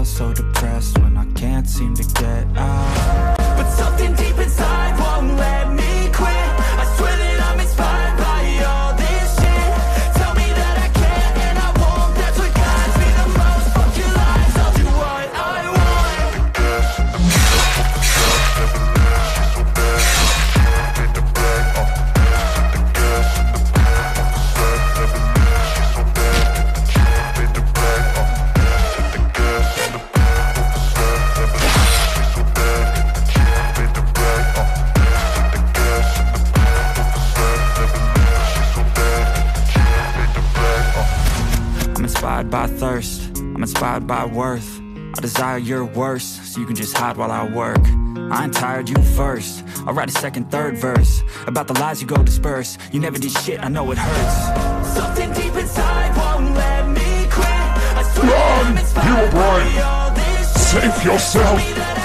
feel so depressed when I can't seem to get out. But something deep inside won't let me quit. I swear that I'm inspired by all this shit. Tell me that I can and I won't. That's what guides me the most. Fuck your lies, I'll do what I want. I'm inspired by thirst, I'm inspired by worth. I desire your worst, so you can just hide while I work. I ain't tired, you first. I'll write a second, third verse about the lies you go disperse. You never did shit, I know it hurts. Something deep inside won't let me quit. I swear I'm inspired by all this shit. Save yourself!